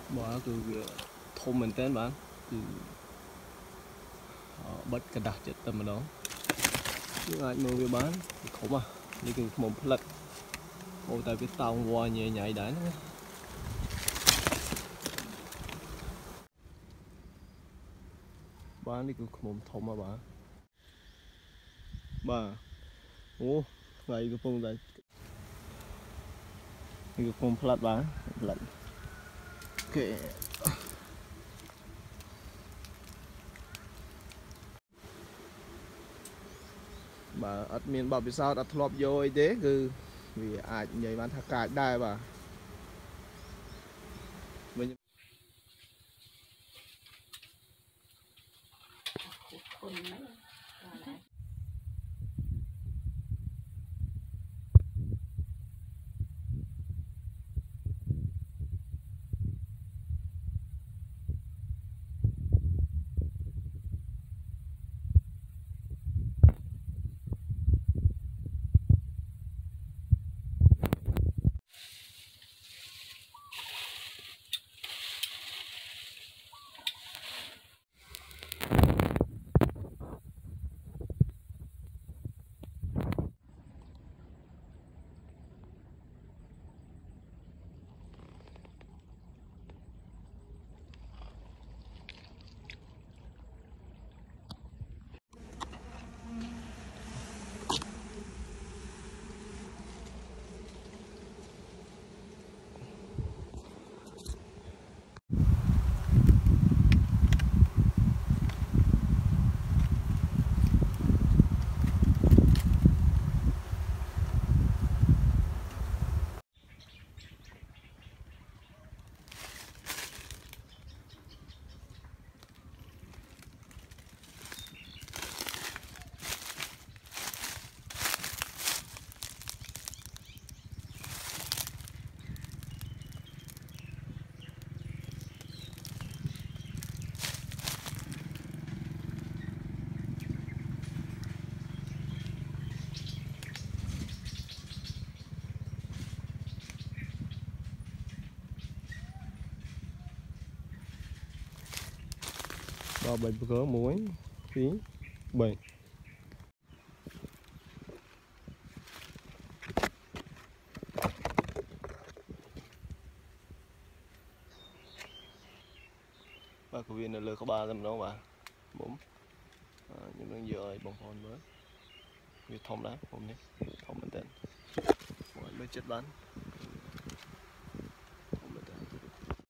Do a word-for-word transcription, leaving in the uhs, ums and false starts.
bỏ cứ thôm mình tên bạn cứ bất cả đặt chất tâm ở đó nhưng ai mua cái bán khổ mà đi cứ một lật ô tại cái tàu qua nhẹ nhảy đấy bán đi cứ một thôm mà bà bà ô vậy cái phong này cái phong lật bán lật ok bà ắt miền bảo vì sao đã lọp vô ấy thế cứ vì ai nhảy bán thạc cài đai bà mình ba bảy bữa muối phí bảy ba của viên là lừa có ba tầm đó bà bốn à, nhưng đang giờ bằng hòn mới việc thông đá hôm nay thông mình tên mới chết bán